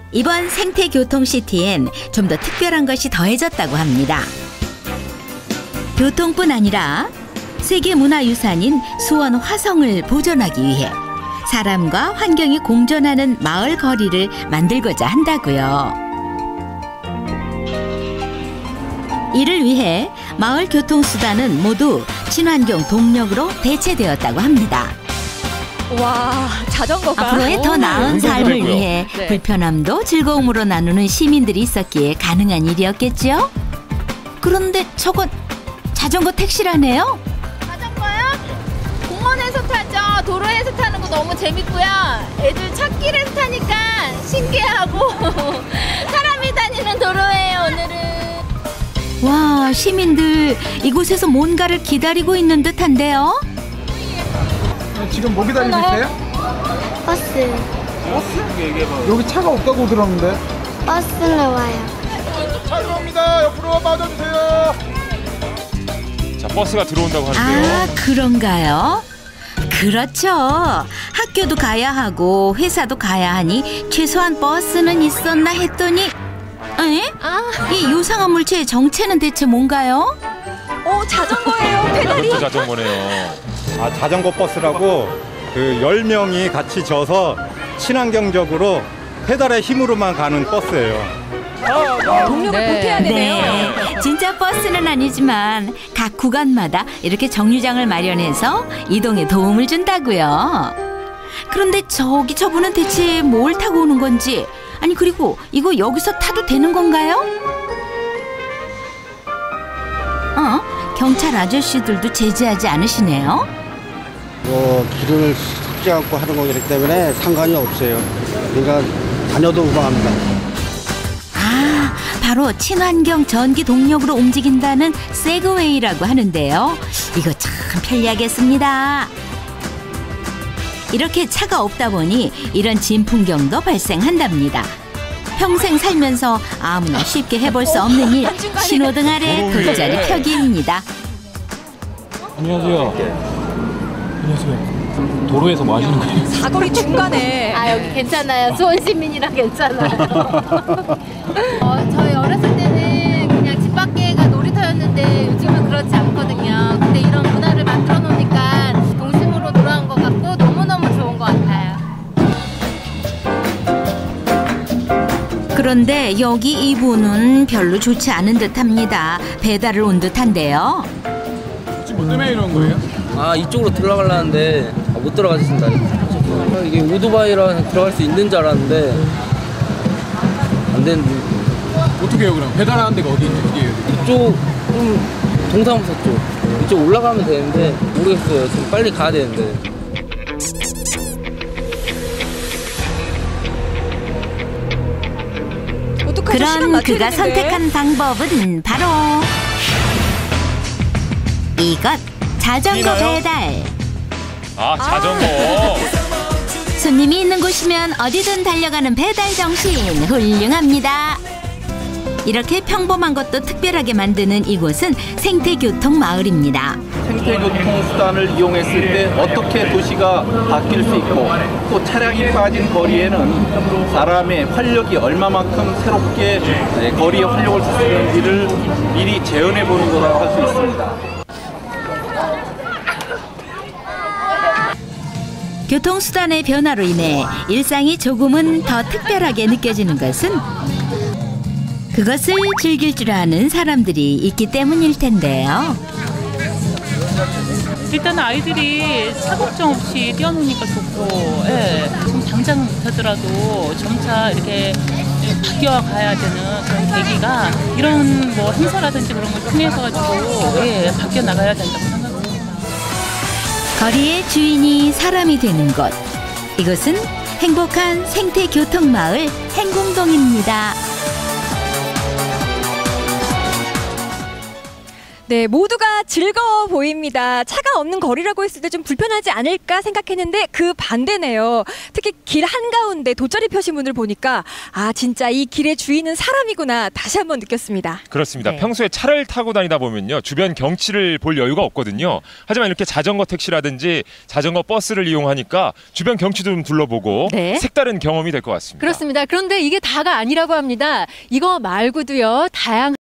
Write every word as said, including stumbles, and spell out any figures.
이번 생태교통시티엔 좀 더 특별한 것이 더해졌다고 합니다. 교통뿐 아니라 세계문화유산인 수원 화성을 보존하기 위해 사람과 환경이 공존하는 마을 거리를 만들고자 한다고요. 이를 위해 마을 교통수단은 모두 친환경 동력으로 대체되었다고 합니다. 와, 자전거가 앞으로의 더 나은 삶을 되고요. 위해 네. 불편함도 즐거움으로 나누는 시민들이 있었기에 가능한 일이었겠죠? 그런데 저건 자전거 택시라네요? 자전거요? 공원에서 타죠. 도로에서 타는 거 너무 재밌고요. 애들 찾길에서 타니까 신기하고 사람이 다니는 도로예요, 오늘은. 와, 시민들 이곳에서 뭔가를 기다리고 있는 듯한데요? 지금 뭐 기다리고 있어요? 버스. 버스? 여기 차가 없다고 들었는데. 버스는 와요. 차 들어옵니다. 옆으로 빠져주세요. 자, 버스가 들어온다고 하는데요. 아, 그런가요? 그렇죠. 학교도 가야 하고 회사도 가야 하니 최소한 버스는 있었나 했더니 에? 아, 이 요상한 물체의 정체는 대체 뭔가요? 오, 자전거예요. 페달이. 이것도 자전거네요. 아, 자전거 버스라고 그 열 명이 같이 져서 친환경적으로 페달의 힘으로만 가는 버스예요. 동력을 네. 보태야 되네요. 네, 진짜 버스는 아니지만 각 구간마다 이렇게 정류장을 마련해서 이동에 도움을 준다고요. 그런데 저기 저분은 대체 뭘 타고 오는 건지, 아니 그리고 이거 여기서 타도 되는 건가요? 어? 경찰 아저씨들도 제지하지 않으시네요. 뭐 기름을 섞지 않고 하는 거기 때문에 상관이 없어요. 그러니까 다녀도 무방합니다. 아, 바로 친환경 전기 동력으로 움직인다는 세그웨이라고 하는데요. 이거 참 편리하겠습니다. 이렇게 차가 없다 보니 이런 진풍경도 발생한답니다. 평생 살면서 아무나 쉽게 해볼 수 없는 일, 신호등 아래 돗자리 펴기입니다. 안녕하세요. 안녕하세요. 도로에서 뭐 하시는 거예요? 사거리 중간에. 아, 여기 괜찮아요. 수원 시민이라 괜찮아요. 어, 저희 어렸을 때는 그냥 집 밖에가 놀이터였는데 요즘은 그렇지 않거든요. 근데 이런 문화를 만들어 놓으니까 동심으로 돌아온 것 같고 너무너무 좋은 것 같아요. 그런데 여기 이분은 별로 좋지 않은 듯합니다. 배달을 온 듯한데요. 지금 뭐 때문에 이런 거예요? 아, 이쪽으로 들어가려는데 아, 못 들어가신다. 아, 이게 오토바이라 들어갈 수 있는 줄 알았는데 안 되는데. 어떻게 해요 그럼? 배달하는 데가 어디 있는지 어디예요? 이쪽 좀 동사무소 쪽 이쪽 올라가면 되는데 모르겠어요. 지금 빨리 가야 되는데. 어떡하죠? 시간 그런 맞춰야 그가 되는데. 선택한 방법은 바로 이것, 자전거 뛰나요? 배달. 아, 자전거. 손님이 있는 곳이면 어디든 달려가는 배달 정신 훌륭합니다. 이렇게 평범한 것도 특별하게 만드는 이곳은 생태교통 마을입니다. 생태교통수단을 이용했을 때 어떻게 도시가 바뀔 수 있고 또 차량이 빠진 거리에는 사람의 활력이 얼마만큼 새롭게 거리에 활력을 쓸 수 있는지를 미리 재현해 보는 거라고 할 수 있습니다. 교통수단의 변화로 인해 일상이 조금은 더 특별하게 느껴지는 것은 그것을 즐길 줄 아는 사람들이 있기 때문일 텐데요. 일단 아이들이 차 걱정 없이 뛰어노니까 좋고, 예, 지금 당장 못하더라도 점차 이렇게 바뀌어 가야 되는 그런 계기가 이런 뭐 행사라든지 그런 걸 통해서 가지고 예, 바뀌어 나가야 된다고 생각합니다. 거리의 주인이 사람이 되는 곳. 이곳은 행복한 생태교통마을 행궁동입니다. 네, 모두가 즐거워 보입니다. 차가 없는 거리라고 했을 때 좀 불편하지 않을까 생각했는데 그 반대네요. 특히 길 한가운데 돗자리 펴신 분을 보니까 아 진짜 이 길의 주인은 사람이구나 다시 한번 느꼈습니다. 그렇습니다. 네. 평소에 차를 타고 다니다 보면요. 주변 경치를 볼 여유가 없거든요. 하지만 이렇게 자전거 택시라든지 자전거 버스를 이용하니까 주변 경치도 좀 둘러보고 네. 색다른 경험이 될 것 같습니다. 그렇습니다. 그런데 이게 다가 아니라고 합니다. 이거 말고도요. 다양한